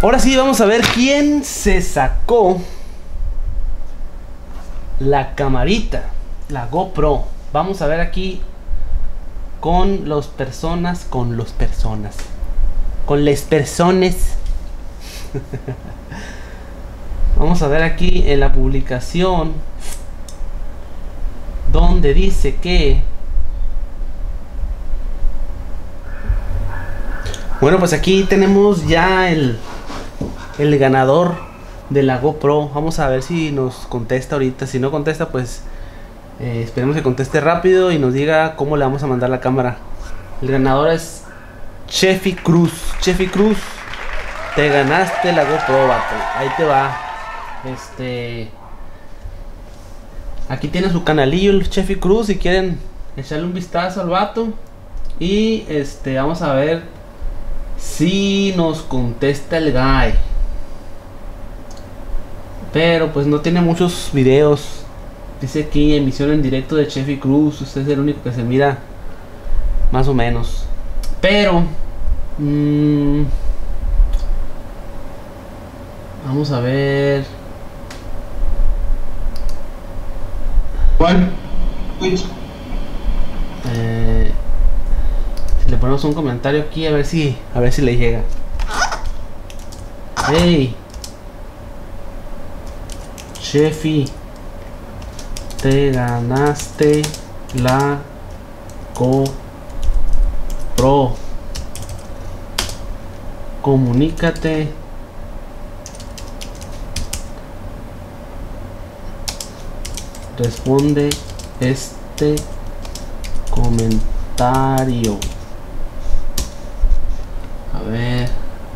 Ahora sí, vamos a ver quién se sacó la camarita, la GoPro. Vamos a ver aquí con las personas. Vamos a ver aquí en la publicación donde dice que... Bueno, pues aquí tenemos ya el ganador de la GoPro. Vamos a ver si nos contesta ahorita. Si no contesta, pues esperemos que conteste rápido y nos diga cómo le vamos a mandar la cámara. El ganador es Cheffy Cruz. Cheffy Cruz, te ganaste la GoPro, vato. Ahí te va. Aquí tiene su canalillo el Cheffy Cruz, si quieren echarle un vistazo al vato. Y vamos a ver si nos contesta el guy. Pero pues no tiene muchos videos. Dice aquí emisión en directo de Cheffy Cruz. Usted es el único que se mira más o menos. Pero vamos a ver. ¿Cuál? Si le ponemos un comentario aquí, a ver si le llega. Hey, Cheffy, te ganaste la GoPro. Comunícate responde este comentario. A ver,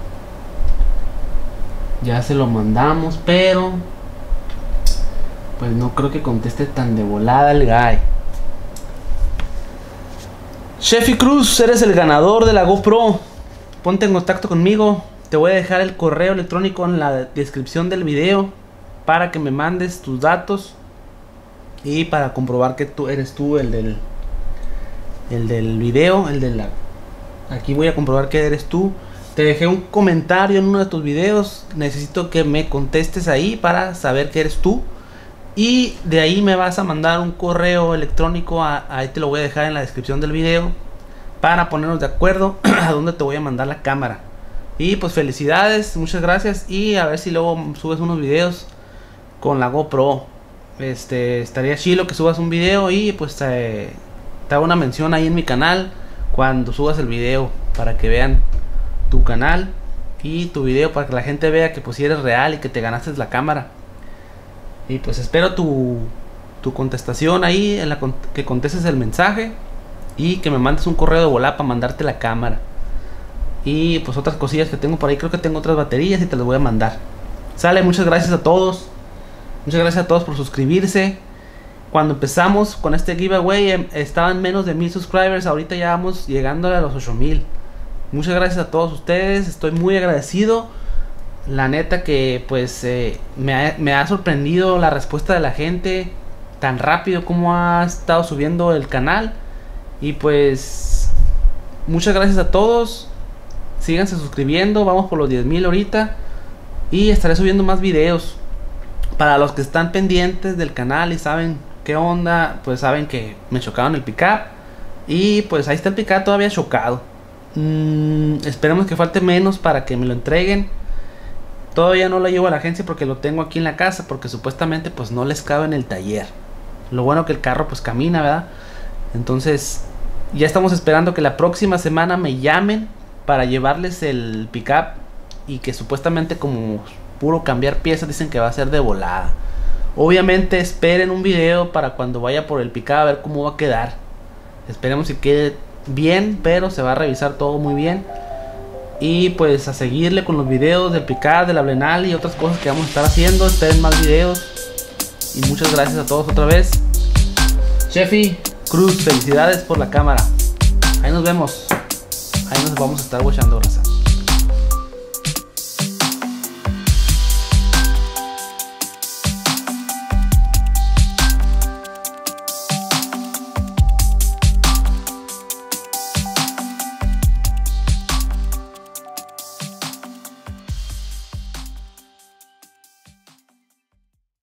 ya se lo mandamos, pero pues no creo que conteste tan de volada el guy. Cheffy Cruz, eres el ganador de la GoPro. Ponte en contacto conmigo. Te voy a dejar el correo electrónico en la descripción del video para que me mandes tus datos y para comprobar que tú eres tú el del video, aquí voy a comprobar que eres tú. Te dejé un comentario en uno de tus videos. Necesito que me contestes ahí para saber que eres tú. Y de ahí me vas a mandar un correo electrónico. Ahí te lo voy a dejar en la descripción del video para ponernos de acuerdo a dónde te voy a mandar la cámara. Y pues felicidades, muchas gracias. Y a ver si luego subes unos videos con la GoPro. Estaría chido que subas un video y pues te hago una mención ahí en mi canal cuando subas el video, para que vean tu canal y tu video, para que la gente vea que pues si eres real y que te ganaste la cámara. Y pues espero tu contestación ahí, que contestes el mensaje y que me mandes un correo de volada para mandarte la cámara. Y pues otras cosillas que tengo por ahí, creo que tengo otras baterías y te las voy a mandar. Sale, muchas gracias a todos. Muchas gracias a todos por suscribirse. Cuando empezamos con este giveaway estaban menos de 1000 subscribers. Ahorita ya vamos llegando a los 8000. Muchas gracias a todos ustedes. Estoy muy agradecido. La neta que pues me ha sorprendido la respuesta de la gente. Tan rápido como ha estado subiendo el canal. Y pues muchas gracias a todos. Síganse suscribiendo. Vamos por los 10,000 ahorita. Y estaré subiendo más videos. Para los que están pendientes del canal y saben qué onda, pues saben que me chocaron el pickup. Y pues ahí está el pickup todavía chocado. Esperemos que falte menos para que me lo entreguen. Todavía no lo llevo a la agencia porque lo tengo aquí en la casa, porque supuestamente pues no les cabe en el taller. Lo bueno que el carro pues camina, ¿verdad? Entonces ya estamos esperando que la próxima semana me llamen para llevarles el pickup. Y que supuestamente como puro cambiar piezas dicen que va a ser de volada. Obviamente esperen un video para cuando vaya por el pickup a ver cómo va a quedar. Esperemos que quede bien, pero se va a revisar todo muy bien. Y pues a seguirle con los videos del pickup, de la Blenal y otras cosas que vamos a estar haciendo. Esperen más videos. Y muchas gracias a todos otra vez. Cheffy Cruz, felicidades por la cámara. Ahí nos vemos. Ahí nos vamos a estar watchando, raza.